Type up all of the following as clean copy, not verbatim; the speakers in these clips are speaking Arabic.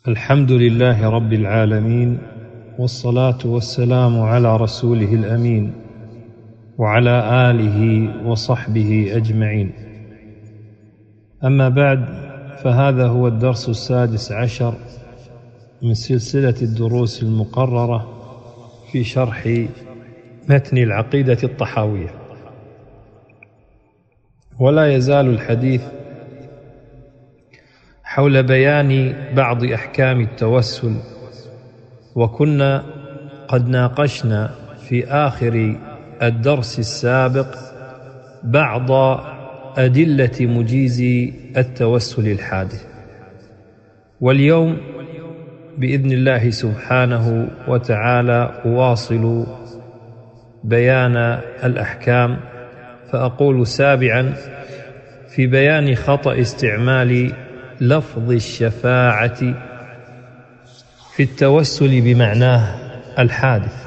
الحمد لله رب العالمين، والصلاة والسلام على رسوله الأمين وعلى آله وصحبه أجمعين. أما بعد، فهذا هو الدرس 16 من سلسلة الدروس المقررة في شرح متن العقيدة الطحاوية، ولا يزال الحديث حول بيان بعض أحكام التوسل. وكنا قد ناقشنا في آخر الدرس السابق بعض أدلة مجيز التوسل الحادث، واليوم بإذن الله سبحانه وتعالى أواصل بيان الأحكام، فأقول سابعا في بيان خطأ استعمال لفظ الشفاعة في التوسل بمعناه الحادث.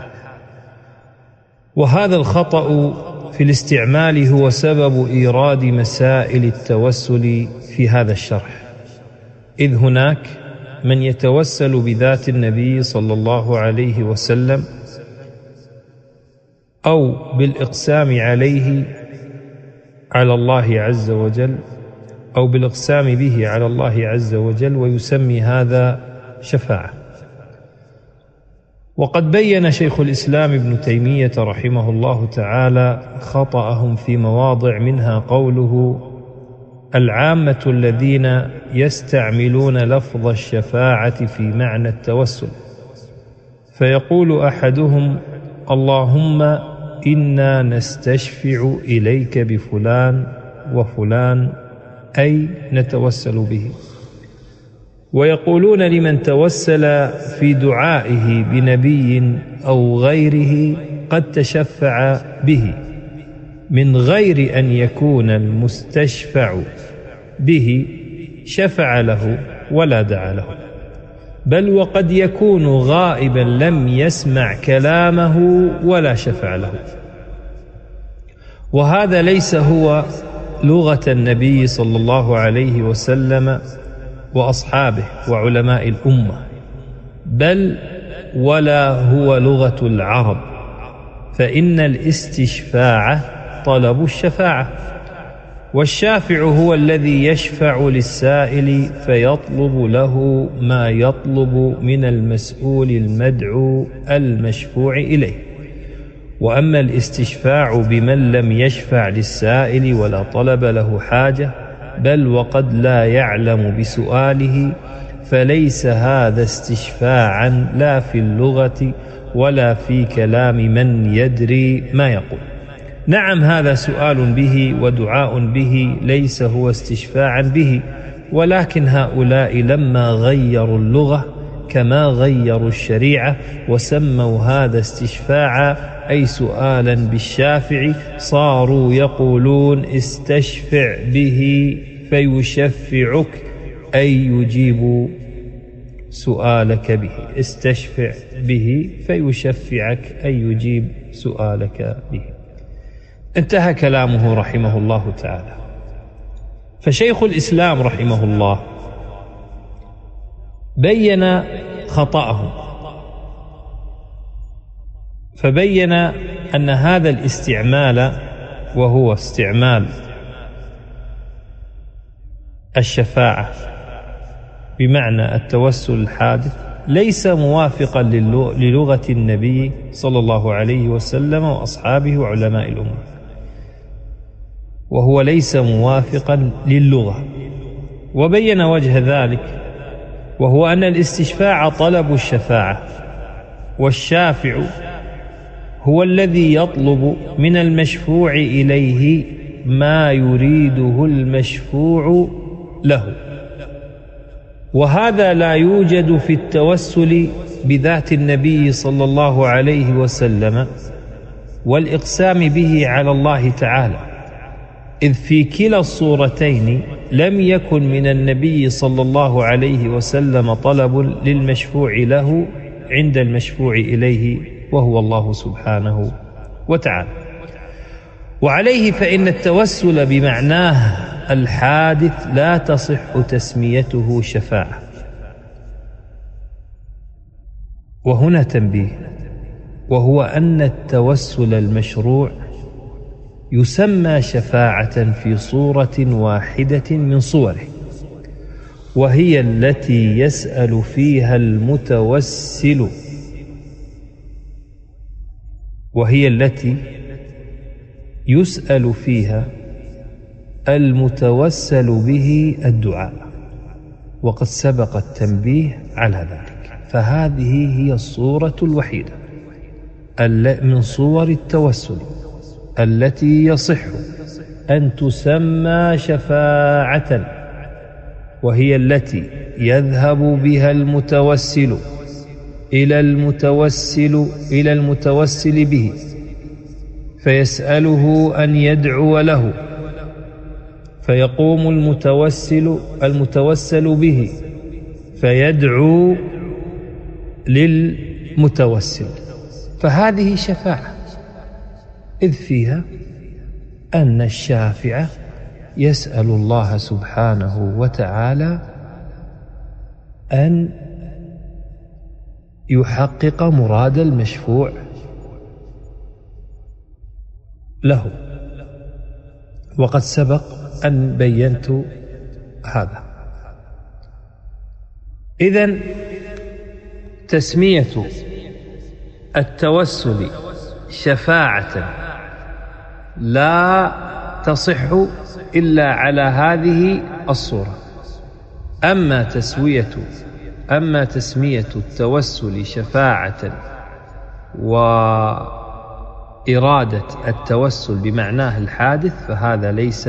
وهذا الخطأ في الاستعمال هو سبب إيراد مسائل التوسل في هذا الشرح، إذ هناك من يتوسل بذات النبي صلى الله عليه وسلم أو بالإقسام عليه على الله عز وجل، أو بالإقسام به على الله عز وجل، ويسمي هذا شفاعة. وقد بين شيخ الإسلام ابن تيمية رحمه الله تعالى خطأهم في مواضع، منها قوله: العامة الذين يستعملون لفظ الشفاعة في معنى التوسل، فيقول أحدهم: اللهم إنا نستشفع إليك بفلان وفلان، أي نتوسل به. ويقولون لمن توسل في دعائه بنبي أو غيره قد تشفع به، من غير أن يكون المستشفع به شفع له ولا دعا له، بل وقد يكون غائبا لم يسمع كلامه ولا شفع له. وهذا ليس هو لغة النبي صلى الله عليه وسلم وأصحابه وعلماء الأمة، بل ولا هو لغة العرب، فإن الاستشفاع طلب الشفاعة، والشافع هو الذي يشفع للسائل فيطلب له ما يطلب من المسؤول المدعو المشفوع إليه. وأما الاستشفاع بمن لم يشفع للسائل ولا طلب له حاجة، بل وقد لا يعلم بسؤاله، فليس هذا استشفاعا لا في اللغة ولا في كلام من يدري ما يقول. نعم، هذا سؤال به ودعاء به، ليس هو استشفاعا به، ولكن هؤلاء لما غيروا اللغة كما غيروا الشريعة وسموا هذا استشفاعا، أي سؤالا بالشافع، صاروا يقولون استشفع به فيشفعك، أي يجيب سؤالك به. استشفع به فيشفعك، أي يجيب سؤالك به. انتهى كلامه رحمه الله تعالى. فشيخ الإسلام رحمه الله بين خطأهم، فبين أن هذا الاستعمال، وهو استعمال الشفاعة بمعنى التوسل الحادث، ليس موافقا للغة النبي صلى الله عليه وسلم وأصحابه وعلماء الأمة، وهو ليس موافقا للغة. وبين وجه ذلك، وهو أن الاستشفاع طلب الشفاعة، والشافع هو الذي يطلب من المشفوع إليه ما يريده المشفوع له، وهذا لا يوجد في التوسل بذات النبي صلى الله عليه وسلم والإقسام به على الله تعالى، إذ في كلا الصورتين لم يكن من النبي صلى الله عليه وسلم طلب للمشفوع له عند المشفوع إليه، وهو الله سبحانه وتعالى. وعليه فإن التوسل بمعناه الحادث لا تصح تسميته شفاعة، وهنا تنبيه، وهو أن التوسل المشروع يسمى شفاعة في صورة واحدة من صوره، وهي التي يسأل فيها المتوسل به الدعاء، وقد سبق التنبيه على ذلك. فهذه هي الصورة الوحيدة من صور التوسل التي يصح أن تسمى شفاعة، وهي التي يذهب بها المتوسل إلى المتوسل به فيسأله أن يدعو له، فيقوم المتوسل به فيدعو للمتوسل، فهذه شفاعة، إذ فيها أن الشافع يسأل الله سبحانه وتعالى أن يحقق مراد المشفوع له، وقد سبق أن بينت هذا. إذن تسمية التوسل شفاعة لا تصح إلا على هذه الصورة. أما تسمية التوسل شفاعة وإرادة التوسل بمعناه الحادث فهذا ليس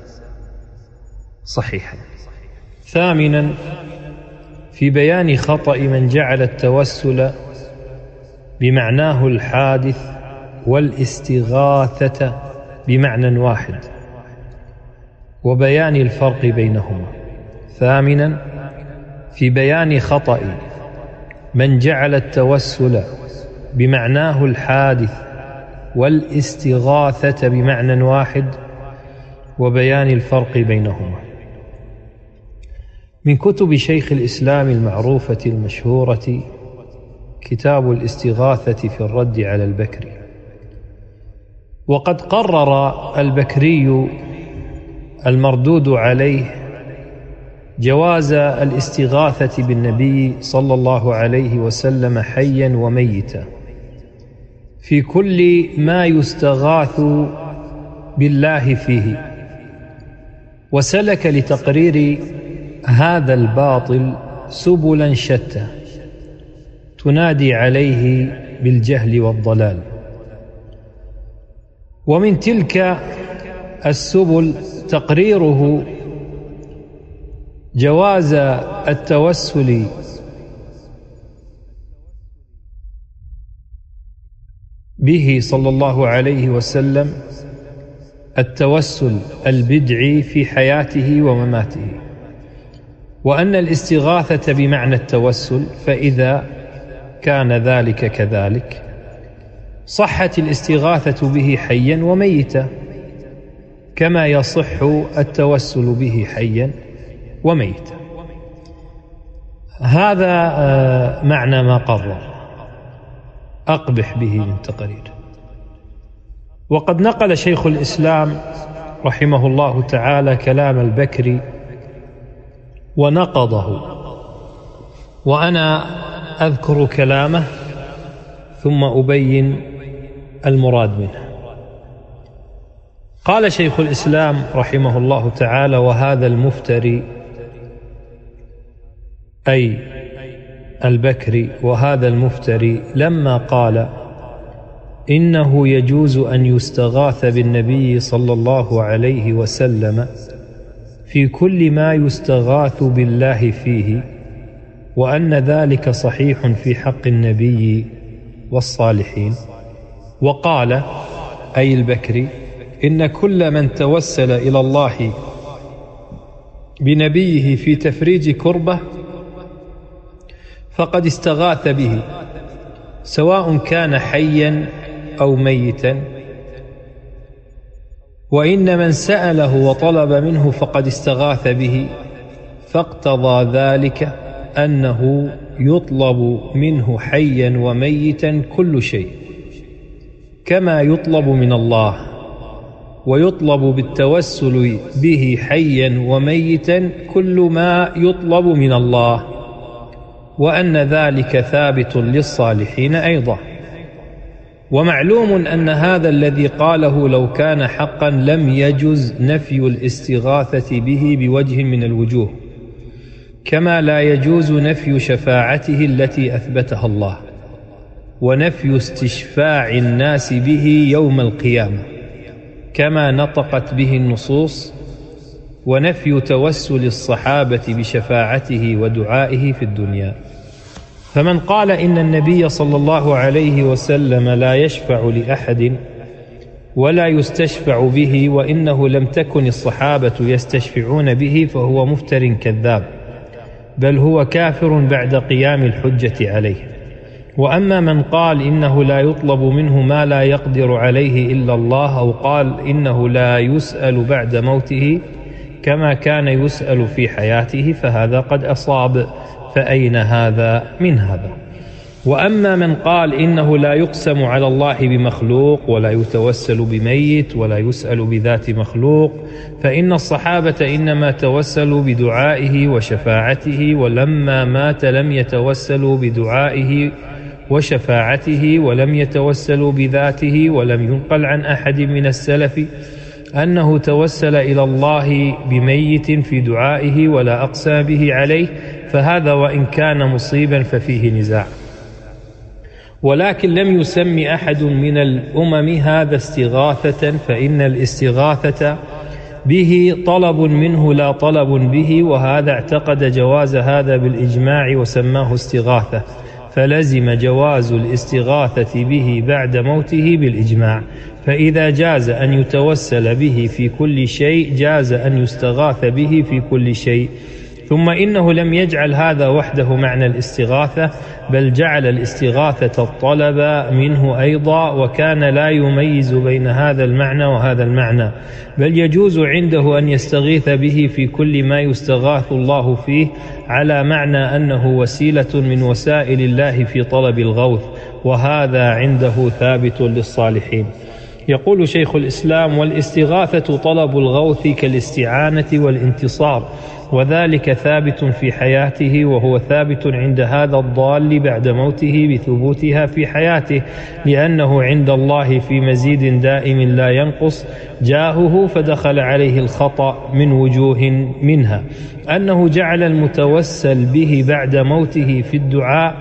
صحيحا. ثامنا، في بيان خطأ من جعل التوسل بمعناه الحادث والاستغاثة بمعنى واحد، وبيان الفرق بينهما. ثامنا، في بيان خطأ من جعل التوسل بمعناه الحادث والاستغاثة بمعنى واحد، وبيان الفرق بينهما. من كتب شيخ الإسلام المعروفة المشهورة كتاب الاستغاثة في الرد على البكري. وقد قرر البكري المردود عليه جواز الاستغاثة بالنبي صلى الله عليه وسلم حيا وميتا في كل ما يستغاث بالله فيه، وسلك لتقرير هذا الباطل سبلا شتى تنادي عليه بالجهل والضلال. ومن تلك السبل تقريره جواز التوسل به صلى الله عليه وسلم، التوسل البدعي في حياته ومماته، وأن الاستغاثة بمعنى التوسل، فإذا كان ذلك كذلك صحت الاستغاثة به حيا وميتا كما يصح التوسل به حيا وميتا. هذا معنى ما قرر، أقبح به من تقرير. وقد نقل شيخ الإسلام رحمه الله تعالى كلام البكري ونقضه، وأنا أذكر كلامه ثم أبين المراد منه. قال شيخ الإسلام رحمه الله تعالى: وهذا المفتري أي البكري، وهذا المفتري لما قال إنه يجوز أن يستغاث بالنبي صلى الله عليه وسلم في كل ما يستغاث بالله فيه، وأن ذلك صحيح في حق النبي والصالحين، وقال أي البكري: إن كل من توسل إلى الله بنبيه في تفريج كربة فقد استغاث به، سواء كان حيا أو ميتا، وإن من سأله وطلب منه فقد استغاث به، فاقتضى ذلك أنه يطلب منه حيا وميتا كل شيء كما يطلب من الله، ويطلب بالتوسل به حيا وميتا كل ما يطلب من الله، وأن ذلك ثابت للصالحين أيضا. ومعلوم أن هذا الذي قاله لو كان حقا لم يجز نفي الاستغاثة به بوجه من الوجوه، كما لا يجوز نفي شفاعته التي أثبتها الله، ونفي استشفاع الناس به يوم القيامة كما نطقت به النصوص، ونفي توسل الصحابة بشفاعته ودعائه في الدنيا. فمن قال إن النبي صلى الله عليه وسلم لا يشفع لأحد ولا يستشفع به، وإنه لم تكن الصحابة يستشفعون به، فهو مفتر كذاب، بل هو كافر بعد قيام الحجة عليه. وأما من قال إنه لا يطلب منه ما لا يقدر عليه إلا الله، أو قال إنه لا يسأل بعد موته كما كان يسأل في حياته، فهذا قد أصاب، فأين هذا من هذا؟ وأما من قال إنه لا يقسم على الله بمخلوق ولا يتوسل بميت ولا يسأل بذات مخلوق، فإن الصحابة إنما توسلوا بدعائه وشفاعته، ولما مات لم يتوسلوا بدعائه وشفاعته ولم يتوسلوا بذاته. ولم ينقل عن أحد من السلف أنه توسل إلى الله بميت في دعائه ولا أقسى به عليه، فهذا وإن كان مصيبا ففيه نزاع. ولكن لم يسم أحد من الأمم هذا استغاثة، فإن الاستغاثة به طلب منه لا طلب به، وهذا اعتقد جواز هذا بالإجماع وسماه استغاثة، فلزم جواز الاستغاثة به بعد موته بالإجماع. فإذا جاز أن يتوسل به في كل شيء جاز أن يستغاث به في كل شيء. ثم إنه لم يجعل هذا وحده معنى الاستغاثة، بل جعل الاستغاثة الطلب منه أيضا، وكان لا يميز بين هذا المعنى وهذا المعنى، بل يجوز عنده أن يستغيث به في كل ما يستغاث الله فيه، على معنى أنه وسيلة من وسائل الله في طلب الغوث، وهذا عنده ثابت للصالحين. يقول شيخ الإسلام: والاستغاثة طلب الغوث كالاستعانة والانتصار، وذلك ثابت في حياته، وهو ثابت عند هذا الضال بعد موته بثبوتها في حياته، لأنه عند الله في مزيد دائم لا ينقص جاهه، فدخل عليه الخطأ من وجوه، منها أنه جعل المتوسل به بعد موته في الدعاء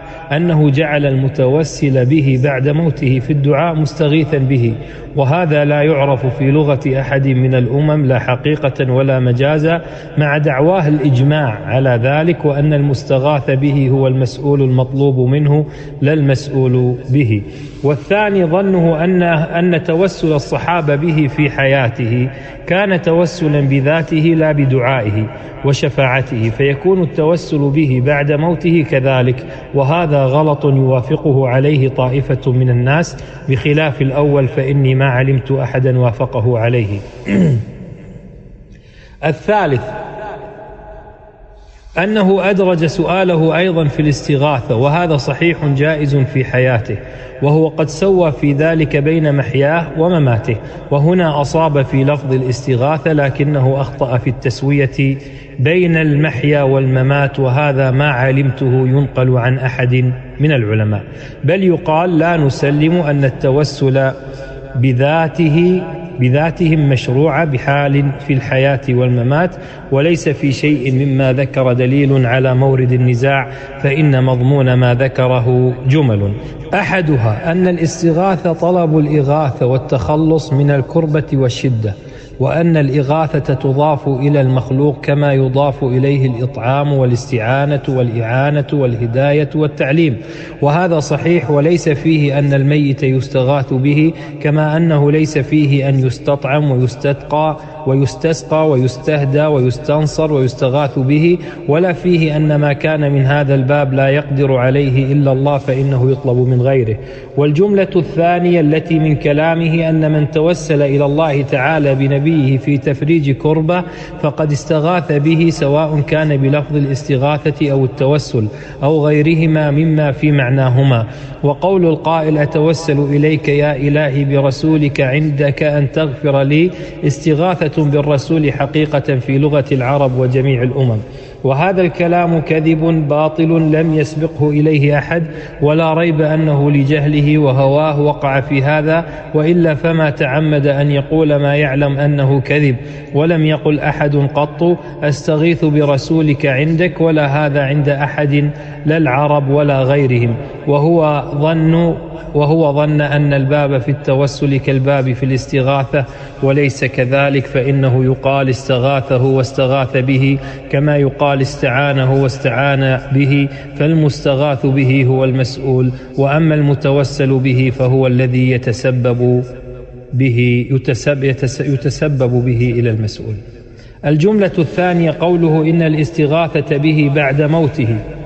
في الدعاء مستغيثا به، وهذا لا يعرف في لغة أحد من الأمم لا حقيقة ولا مجازا، مع دعواه الإجماع على ذلك، وأن المستغاث به هو المسؤول المطلوب منه لا المسؤول به. والثاني ظنه أن توسل الصحابة به في حياته كان توسلا بذاته لا بدعائه وشفاعته، فيكون التوسل به بعد موته كذلك، وهذا غلط يوافقه عليه طائفة من الناس، بخلاف الأول فإني ما علمت أحدا وافقه عليه. الثالث أنه أدرج سؤاله أيضا في الاستغاثة، وهذا صحيح جائز في حياته، وهو قد سوى في ذلك بين محياه ومماته، وهنا أصاب في لفظ الاستغاثة، لكنه أخطأ في التسوية بين المحيا والممات، وهذا ما علمته ينقل عن أحد من العلماء، بل يقال لا نسلم أن التوسل بذاتهم مشروعة بحال في الحياة والممات، وليس في شيء مما ذكر دليل على مورد النزاع، فإن مضمون ما ذكره جمل. أحدها أن الاستغاثة طلب الإغاثة والتخلص من الكربة والشدة، وأن الإغاثة تضاف إلى المخلوق كما يضاف إليه الإطعام والاستعانة والإعانة والهداية والتعليم، وهذا صحيح، وليس فيه أن الميت يستغاث به، كما أنه ليس فيه أن يستطعم ويستسقى ويستهدى ويستنصر ويستغاث به، ولا فيه أن ما كان من هذا الباب لا يقدر عليه إلا الله فإنه يطلب من غيره. والجملة الثانية التي من كلامه أن من توسل إلى الله تعالى بنبي نبيه في تفريج كربة فقد استغاث به، سواء كان بلفظ الاستغاثة أو التوسل أو غيرهما مما في معناهما. وقول القائل أتوسل إليك يا إلهي برسولك عندك أن تغفر لي استغاثة بالرسول حقيقة في لغة العرب وجميع الأمم. وهذا الكلام كذب باطل لم يسبقه إليه أحد، ولا ريب أنه لجهله وهواه وقع في هذا، وإلا فما تعمد أن يقول ما يعلم أنه كذب. ولم يقل أحد قط أستغيث برسولك عندك، ولا هذا عند أحد لا العرب ولا غيرهم، وهو ظن أن الباب في التوسل كالباب في الاستغاثة، وليس كذلك، فإنه يقال استغاثه واستغاث به كما يقال استعانه واستعان به، فالمستغاث به هو المسؤول، وأما المتوسل به فهو الذي يتسبب به إلى المسؤول. الجملة الثانية قوله إن الاستغاثة به بعد موته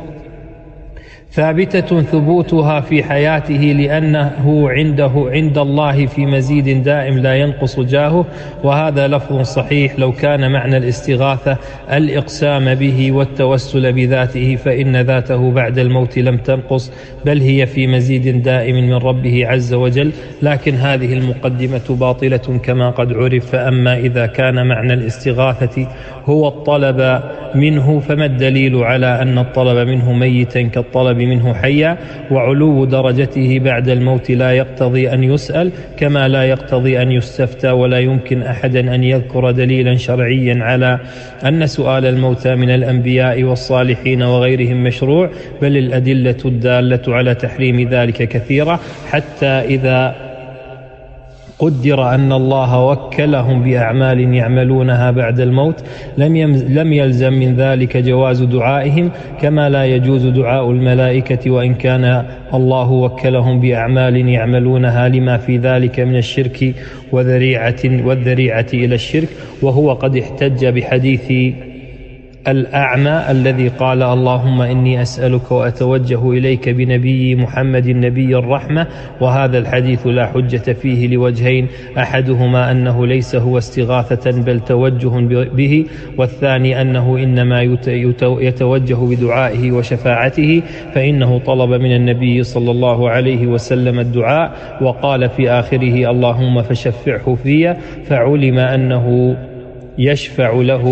ثابتة ثبوتها في حياته، لأنه عند الله في مزيد دائم لا ينقص جاهه، وهذا لفظ صحيح. لو كان معنى الاستغاثة الإقسام به والتوسل بذاته فإن ذاته بعد الموت لم تنقص، بل هي في مزيد دائم من ربه عز وجل. لكن هذه المقدمة باطلة كما قد عرف. فأما إذا كان معنى الاستغاثة هو الطلب منه، فما الدليل على أن الطلب منه ميتا كالطلب منه حيا؟ وعلو درجته بعد الموت لا يقتضي أن يسأل، كما لا يقتضي أن يستفتى، ولا يمكن أحدا أن يذكر دليلا شرعيا على أن سؤال الموتى من الأنبياء والصالحين وغيرهم مشروع، بل الأدلة الدالة على تحريم ذلك كثيرة، حتى إذا قدر أن الله وكلهم بأعمال يعملونها بعد الموت لم يلزم من ذلك جواز دعائهم، كما لا يجوز دعاء الملائكة وإن كان الله وكلهم بأعمال يعملونها، لما في ذلك من الشرك والذريعة إلى الشرك. وهو قد احتج بحديث الأعمى الذي قال اللهم إني أسألك وأتوجه إليك بنبي محمد نبي الرحمة، وهذا الحديث لا حجة فيه لوجهين: أحدهما أنه ليس هو استغاثة بل توجه به، والثاني أنه إنما يتوجه بدعائه وشفاعته، فإنه طلب من النبي صلى الله عليه وسلم الدعاء وقال في آخره اللهم فشفعه في، فعلم أنه يشفع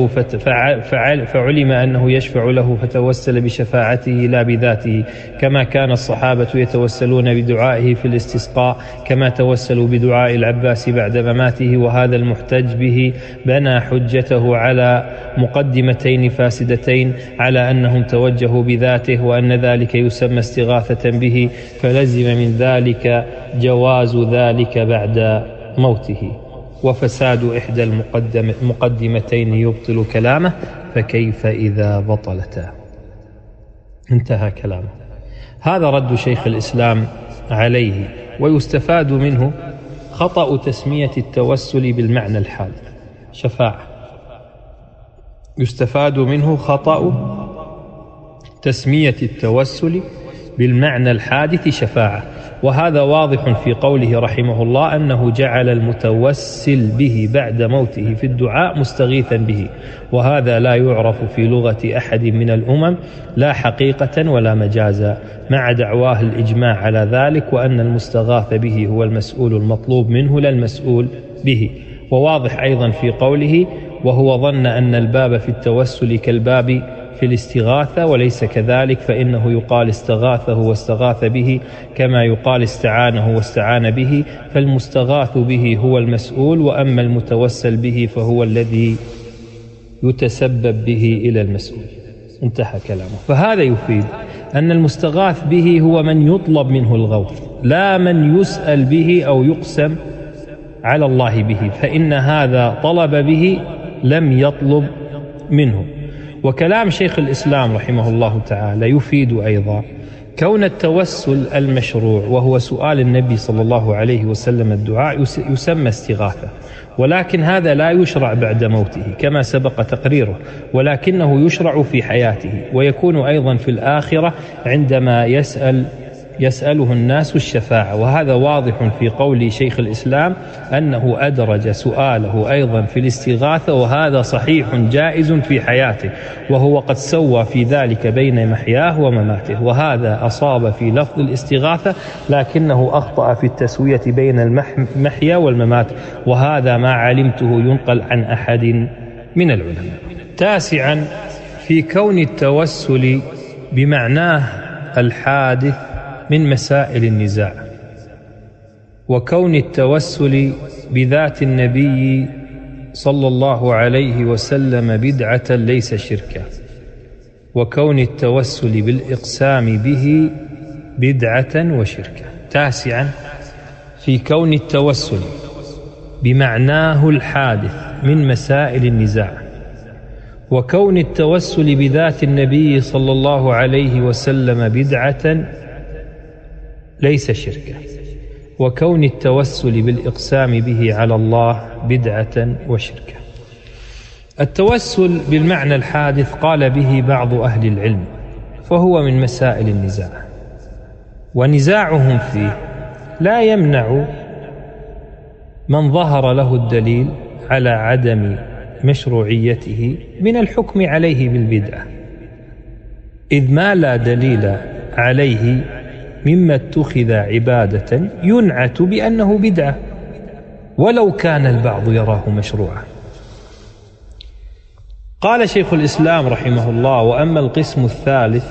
له فتوسل بشفاعته لا بذاته، كما كان الصحابة يتوسلون بدعائه في الاستسقاء، كما توسلوا بدعاء العباس بعد مماته. وهذا المحتج به بنى حجته على مقدمتين فاسدتين، على أنهم توجهوا بذاته وأن ذلك يسمى استغاثة به، فلزم من ذلك جواز ذلك بعد موته. وفساد إحدى المقدمتين يبطل كلامه، فكيف إذا بطلتا؟ انتهى كلامه. هذا رد شيخ الإسلام عليه. ويستفاد منه خطأ تسمية التوسل بالمعنى الحادث شفاعة. يستفاد منه خطأ تسمية التوسل بالمعنى الحادث شفاعة، وهذا واضح في قوله رحمه الله أنه جعل المتوسل به بعد موته في الدعاء مستغيثا به، وهذا لا يعرف في لغة أحد من الأمم لا حقيقة ولا مجازا، مع دعواه الإجماع على ذلك، وأن المستغاث به هو المسؤول المطلوب منه لا المسؤول به. وواضح أيضا في قوله وهو ظن أن الباب في التوسل كالباب في الاستغاثة، وليس كذلك، فإنه يقال استغاثه واستغاث به كما يقال استعانه واستعان به، فالمستغاث به هو المسؤول، وأما المتوسل به فهو الذي يتسبب به إلى المسؤول. انتهى كلامه. فهذا يفيد أن المستغاث به هو من يطلب منه الغوث، لا من يسأل به أو يقسم على الله به، فإن هذا طلب به لم يطلب منه. وكلام شيخ الإسلام رحمه الله تعالى يفيد أيضا كون التوسل المشروع وهو سؤال النبي صلى الله عليه وسلم الدعاء يسمى استغاثة، ولكن هذا لا يشرع بعد موته كما سبق تقريره، ولكنه يشرع في حياته، ويكون أيضا في الآخرة عندما يسأل يسأله الناس الشفاعة، وهذا واضح في قول شيخ الإسلام أنه أدرج سؤاله أيضا في الاستغاثة، وهذا صحيح جائز في حياته، وهو قد سوى في ذلك بين محياه ومماته، وهذا أصاب في لفظ الاستغاثة لكنه أخطأ في التسوية بين المحيا والممات، وهذا ما علمته ينقل عن أحد من العلماء. تاسعا، في كون التوسل بمعناه الحادث من مسائل النزاع، وكون التوسل بذات النبي صلى الله عليه وسلم بدعة ليس شركا، وكون التوسل بالإقسام به بدعة وشركا. تاسعا، في كون التوسل بمعناه الحادث من مسائل النزاع، وكون التوسل بذات النبي صلى الله عليه وسلم بدعة ليس شركا، وكون التوسل بالإقسام به على الله بدعة وشركا. التوسل بالمعنى الحادث قال به بعض أهل العلم، فهو من مسائل النزاع، ونزاعهم فيه لا يمنع من ظهر له الدليل على عدم مشروعيته من الحكم عليه بالبدعة، إذ ما لا دليل عليه مما اتخذ عبادة ينعت بأنه بدعة ولو كان البعض يراه مشروعا. قال شيخ الإسلام رحمه الله: وأما القسم الثالث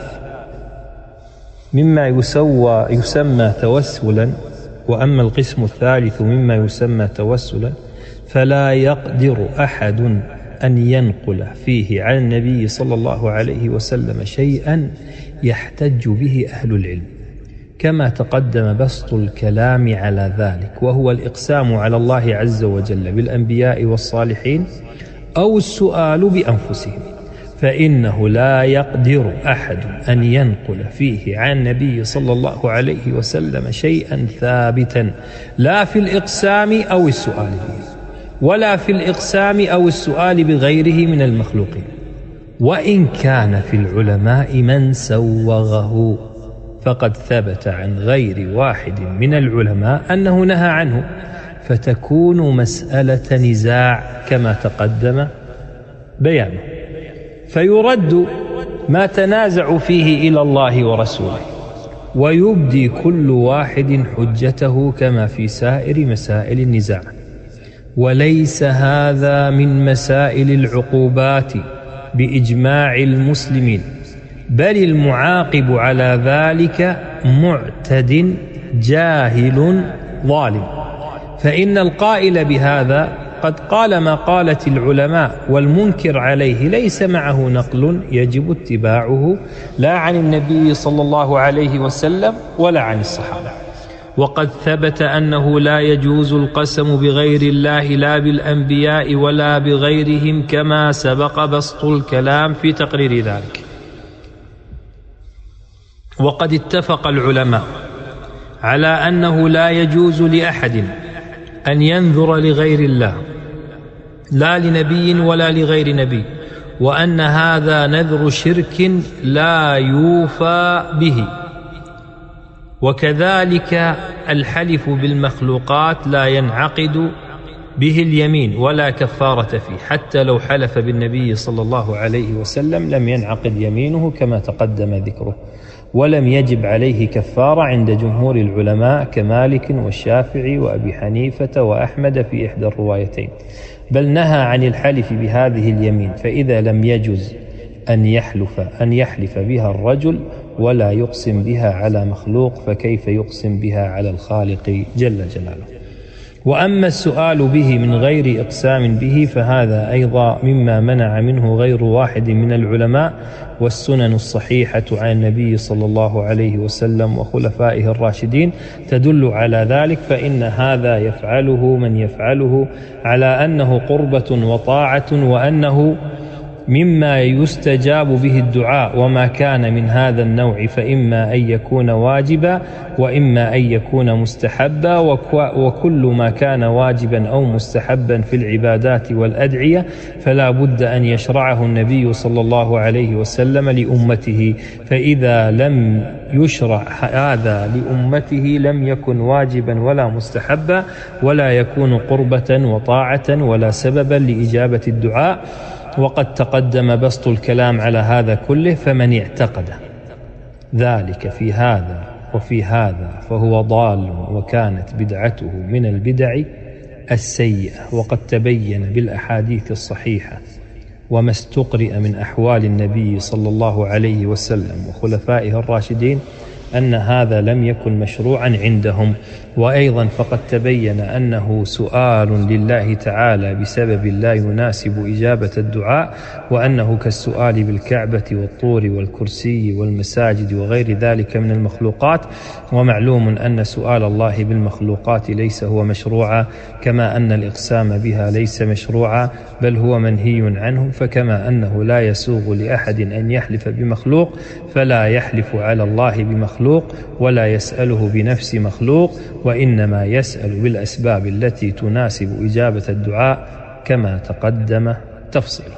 مما يسمى توسلا، وأما القسم الثالث مما يسمى توسلا فلا يقدر أحد أن ينقل فيه عن النبي صلى الله عليه وسلم شيئا يحتج به أهل العلم، كما تقدم بسط الكلام على ذلك، وهو الإقسام على الله عز وجل بالأنبياء والصالحين أو السؤال بأنفسهم، فإنه لا يقدر أحد أن ينقل فيه عن النبي صلى الله عليه وسلم شيئا ثابتا، لا في الإقسام أو السؤال به، ولا في الإقسام أو السؤال بغيره من المخلوقين، وإن كان في العلماء من سوغه، فقد ثبت عن غير واحد من العلماء أنه نهى عنه، فتكون مسألة نزاع كما تقدم بيانه، فيرد ما تنازع فيه إلى الله ورسوله، ويبدي كل واحد حجته كما في سائر مسائل النزاع. وليس هذا من مسائل العقوبات بإجماع المسلمين، بل المعاقب على ذلك معتد جاهل ظالم، فإن القائل بهذا قد قال ما قالت العلماء، والمنكر عليه ليس معه نقل يجب اتباعه لا عن النبي صلى الله عليه وسلم ولا عن الصحابة. وقد ثبت أنه لا يجوز القسم بغير الله لا بالأنبياء ولا بغيرهم، كما سبق بسط الكلام في تقرير ذلك. وقد اتفق العلماء على أنه لا يجوز لأحد أن ينذر لغير الله لا لنبي ولا لغير نبي، وأن هذا نذر شرك لا يوفى به. وكذلك الحلف بالمخلوقات لا ينعقد به اليمين ولا كفارة فيه، حتى لو حلف بالنبي صلى الله عليه وسلم لم ينعقد يمينه كما تقدم ذكره، ولم يجب عليه كفارة عند جمهور العلماء كمالك والشافعي وأبي حنيفة وأحمد في إحدى الروايتين، بل نهى عن الحلف بهذه اليمين، فإذا لم يجز أن يحلف بها الرجل ولا يقسم بها على مخلوق، فكيف يقسم بها على الخالق جل جلاله. وأما السؤال به من غير إقسام به فهذا أيضا مما منع منه غير واحد من العلماء، والسنن الصحيحة عن النبي صلى الله عليه وسلم وخلفائه الراشدين تدل على ذلك، فإن هذا يفعله من يفعله على أنه قربة وطاعة، وأنه مما يستجاب به الدعاء، وما كان من هذا النوع فإما أن يكون واجبا وإما أن يكون مستحبا، وكل ما كان واجبا أو مستحبا في العبادات والأدعية فلا بد أن يشرعه النبي صلى الله عليه وسلم لأمته، فإذا لم يشرع هذا لأمته لم يكن واجبا ولا مستحبا ولا يكون قربة وطاعة ولا سببا لإجابة الدعاء. وقد تقدم بسط الكلام على هذا كله، فمن اعتقد ذلك في هذا وفي هذا فهو ضال، وكانت بدعته من البدع السيئة. وقد تبين بالأحاديث الصحيحة وما استقرئ من أحوال النبي صلى الله عليه وسلم وخلفائه الراشدين أن هذا لم يكن مشروعا عندهم. وأيضا فقد تبين أنه سؤال لله تعالى بسبب لا يناسب إجابة الدعاء، وأنه كالسؤال بالكعبة والطور والكرسي والمساجد وغير ذلك من المخلوقات. ومعلوم أن سؤال الله بالمخلوقات ليس هو مشروعا، كما أن الإقسام بها ليس مشروعا بل هو منهي عنه. فكما أنه لا يسوغ لأحد أن يحلف بمخلوق فلا يحلف على الله بمخلوق ولا يسأله بنفس مخلوق، وإنما يسأل بالأسباب التي تناسب إجابة الدعاء كما تقدم تفصيله.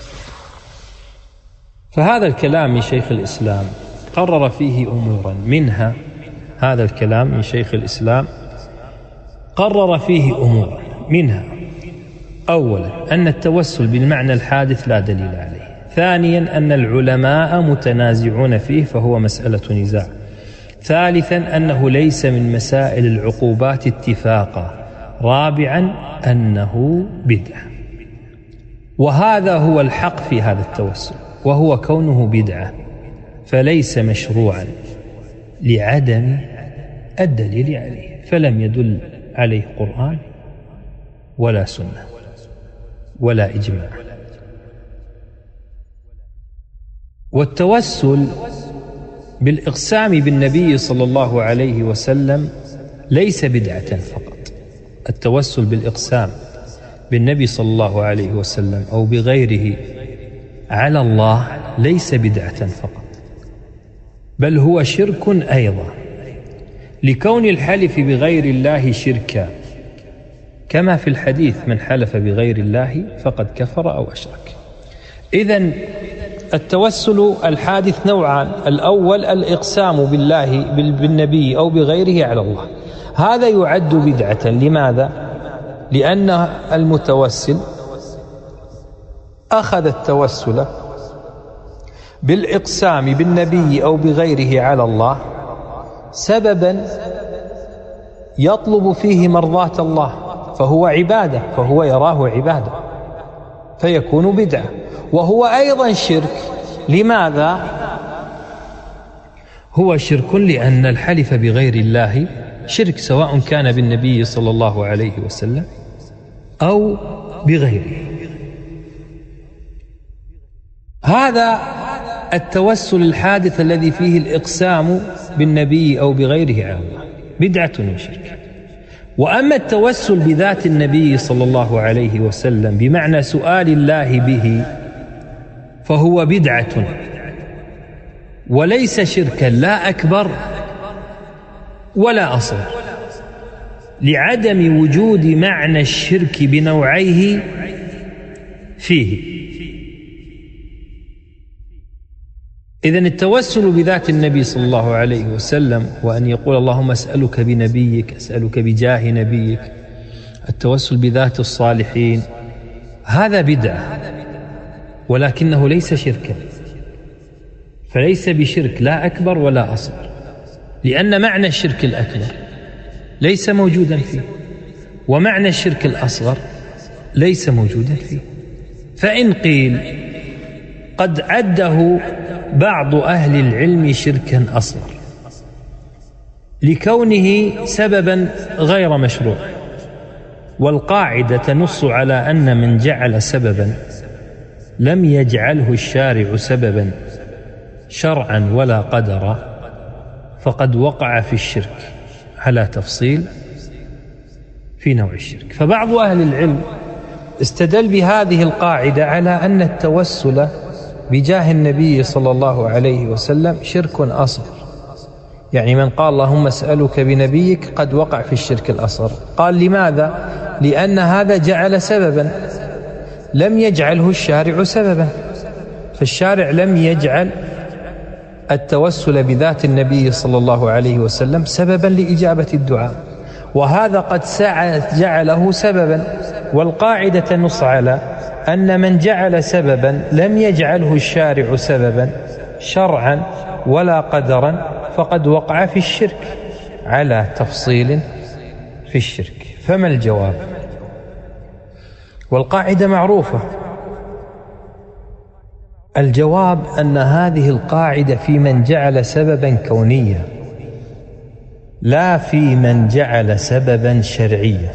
فهذا الكلام من شيخ الإسلام قرر فيه أمورا، منها هذا الكلام من شيخ الإسلام قرر فيه أمورا، منها أولا أن التوسل بالمعنى الحادث لا دليل عليه، ثانيا أن العلماء متنازعون فيه فهو مسألة نزاع، ثالثا أنه ليس من مسائل العقوبات اتفاقا، رابعا أنه بدعة. وهذا هو الحق في هذا التوسل، وهو كونه بدعة، فليس مشروعا لعدم الدليل عليه، فلم يدل عليه قرآن ولا سنة ولا إجماع. والتوسل بالإقسام بالنبي صلى الله عليه وسلم ليس بدعة فقط. التوسل بالإقسام بالنبي صلى الله عليه وسلم أو بغيره على الله ليس بدعة فقط، بل هو شرك أيضا، لكون الحلف بغير الله شركا، كما في الحديث من حلف بغير الله فقد كفر أو أشرك. إذن التوسل الحادث نوعان، الأول الإقسام بالله بالنبي أو بغيره على الله، هذا يعد بدعة. لماذا؟ لأن المتوسل أخذ التوسل بالإقسام بالنبي أو بغيره على الله سببا يطلب فيه مرضاة الله، فهو عبادة، فهو يراه عبادة، فيكون بدعة. وهو أيضا شرك. لماذا؟ هو شرك لأن الحلف بغير الله شرك، سواء كان بالنبي صلى الله عليه وسلم أو بغيره. هذا التوسل الحادث الذي فيه الإقسام بالنبي أو بغيره على الله بدعة وشرك. وأما التوسل بذات النبي صلى الله عليه وسلم بمعنى سؤال الله به فهو بدعة وليس شركا لا أكبر ولا أصغر، لعدم وجود معنى الشرك بنوعيه فيه. إذن التوسل بذات النبي صلى الله عليه وسلم وأن يقول اللهم أسألك بنبيك، أسألك بجاه نبيك، التوسل بذات الصالحين، هذا بدعة ولكنه ليس شركا، فليس بشرك لا أكبر ولا أصغر، لأن معنى الشرك الأكبر ليس موجودا فيه، ومعنى الشرك الأصغر ليس موجودا فيه. فإن قيل قد عده بعض أهل العلم شركا أصغر لكونه سببا غير مشروع، والقاعدة تنص على أن من جعل سببا لم يجعله الشارع سببا شرعا ولا قدرا فقد وقع في الشرك، على تفصيل في نوع الشرك. فبعض أهل العلم استدل بهذه القاعدة على أن التوسل بجاه النبي صلى الله عليه وسلم شرك أصغر. يعني من قال اللهم اسألك بنبيك قد وقع في الشرك الأصغر. قال لماذا؟ لأن هذا جعل سببا لم يجعله الشارع سببا، فالشارع لم يجعل التوسل بذات النبي صلى الله عليه وسلم سببا لإجابة الدعاء، وهذا قد جعله سببا. والقاعدة نص على أن من جعل سببا لم يجعله الشارع سببا شرعا ولا قدرا فقد وقع في الشرك على تفصيل في الشرك. فما الجواب؟ والقاعدة معروفة. الجواب أن هذه القاعدة في من جعل سببا كونيا، لا في من جعل سببا شرعيا.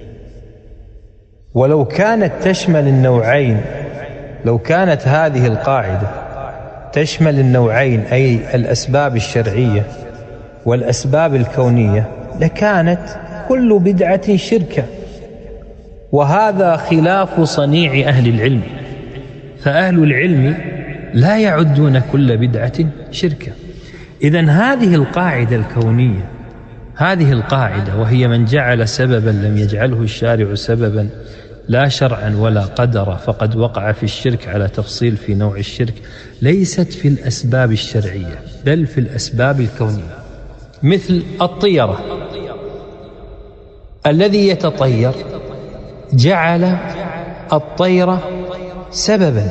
ولو كانت تشمل النوعين، لو كانت هذه القاعدة تشمل النوعين، أي الأسباب الشرعية والأسباب الكونية، لكانت كل بدعة شركة، وهذا خلاف صنيع أهل العلم. فأهل العلم لا يعدون كل بدعة شركة. إذن هذه القاعدة الكونية، هذه القاعدة وهي من جعل سببا لم يجعله الشارع سببا لا شرعا ولا قدرا فقد وقع في الشرك على تفصيل في نوع الشرك، ليست في الأسباب الشرعية بل في الأسباب الكونية. مثل الطيرة، الذي يتطير جعل الطيرة سببا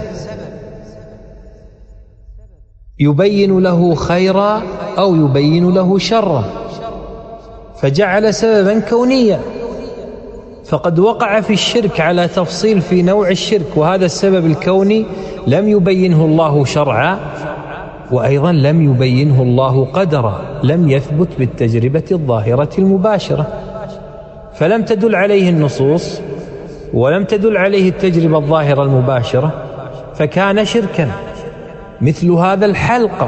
يبين له خيرا أو يبين له شرا، فجعل سببا كونيا فقد وقع في الشرك على تفصيل في نوع الشرك. وهذا السبب الكوني لم يبينه الله شرعا، وأيضا لم يبينه الله قدرا، لم يثبت بالتجربة الظاهرة المباشرة، فلم تدل عليه النصوص ولم تدل عليه التجربة الظاهرة المباشرة، فكان شركا. مثل هذا الحلقة،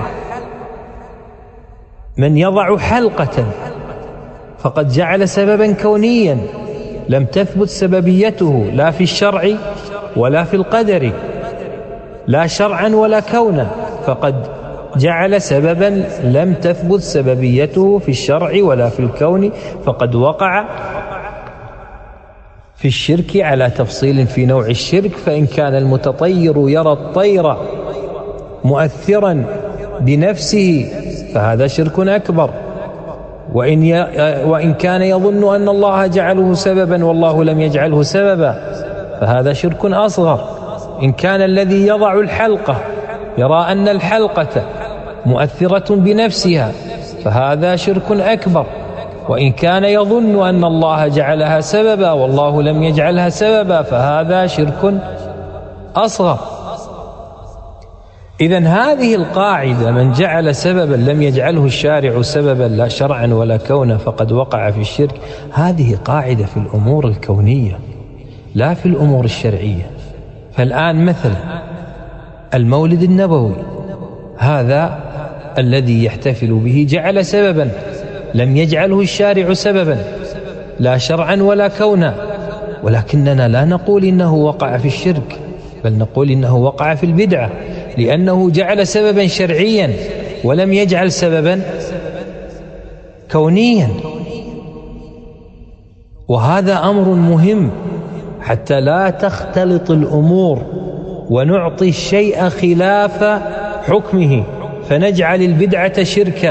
من يضع حلقة فقد جعل سببا كونيا لم تثبت سببيته لا في الشرع ولا في القدر، لا شرعا ولا كونا، فقد جعل سببا لم تثبت سببيته في الشرع ولا في الكون، فقد وقع في الشرك على تفصيل في نوع الشرك. فإن كان المتطير يرى الطير مؤثرا بنفسه فهذا شرك أكبر، وإن كان يظن أن الله جعله سببا والله لم يجعله سببا فهذا شرك أصغر. إن كان الذي يضع الحلقة يرى أن الحلقة مؤثرة بنفسها فهذا شرك أكبر، وإن كان يظن أن الله جعلها سببا والله لم يجعلها سببا فهذا شرك أصغر. إذن هذه القاعدة من جعل سببا لم يجعله الشارع سببا لا شرعا ولا كونا فقد وقع في الشرك، هذه قاعدة في الأمور الكونية لا في الأمور الشرعية. فالآن مثلا المولد النبوي، هذا الذي يحتفل به جعل سببا لم يجعله الشارع سببا لا شرعا ولا كونا، ولكننا لا نقول إنه وقع في الشرك بل نقول إنه وقع في البدعة، لأنه جعل سببا شرعيا ولم يجعل سببا كونيا. وهذا أمر مهم حتى لا تختلط الأمور ونعطي الشيء خلاف حكمه فنجعل البدعة شركا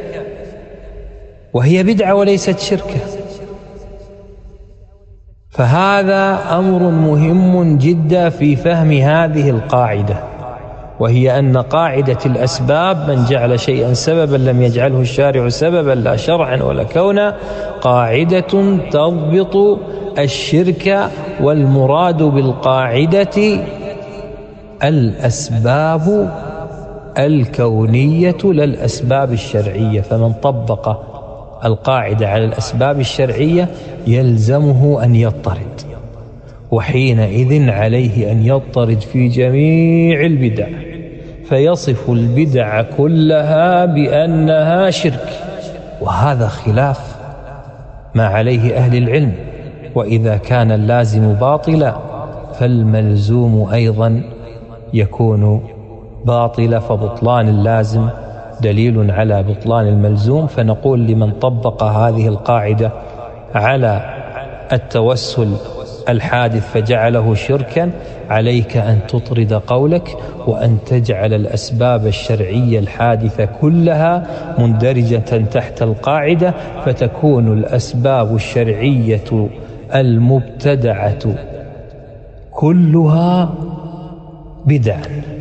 وهي بدعة وليست شركا. فهذا أمر مهم جدا في فهم هذه القاعدة، وهي أن قاعدة الأسباب من جعل شيئا سببا لم يجعله الشارع سببا لا شرعا ولا كونا قاعدة تضبط الشرك، والمراد بالقاعدة الأسباب الكونية لا الأسباب الشرعية. فمن طبق القاعدة على الأسباب الشرعية يلزمه أن يضطرد، وحينئذ عليه أن يضطرد في جميع البدع فيصف البدع كلها بأنها شرك، وهذا خلاف ما عليه أهل العلم. وإذا كان اللازم باطلا فالملزوم أيضا يكون باطلا، فبطلان اللازم دليل على بطلان الملزوم. فنقول لمن طبق هذه القاعدة على التوسل الحادث فجعله شركا: عليك أن تطرد قولك وأن تجعل الأسباب الشرعية الحادثة كلها مندرجة تحت القاعدة، فتكون الأسباب الشرعية المبتدعة كلها بدعا.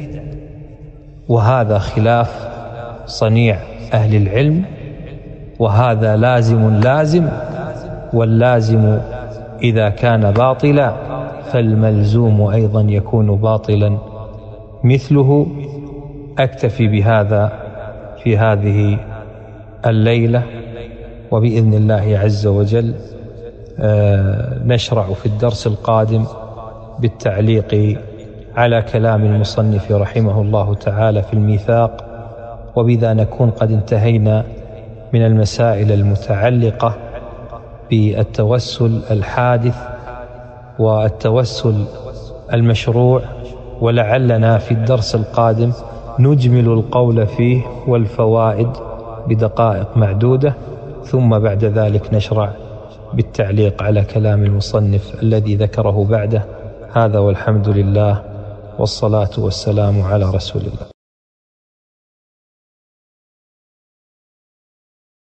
وهذا خلاف صنيع أهل العلم، وهذا لازم، واللازم إذا كان باطلا فالملزوم أيضا يكون باطلا مثله. أكتفي بهذا في هذه الليلة، وبإذن الله عز وجل نشرع في الدرس القادم بالتعليق على كلام المصنف رحمه الله تعالى في الميثاق، وبذا نكون قد انتهينا من المسائل المتعلقة بالتوسل الحادث والتوسل المشروع، ولعلنا في الدرس القادم نجمل القول فيه والفوائد بدقائق معدودة، ثم بعد ذلك نشرع بالتعليق على كلام المصنف الذي ذكره بعده. هذا والحمد لله، والصلاة والسلام على رسول الله.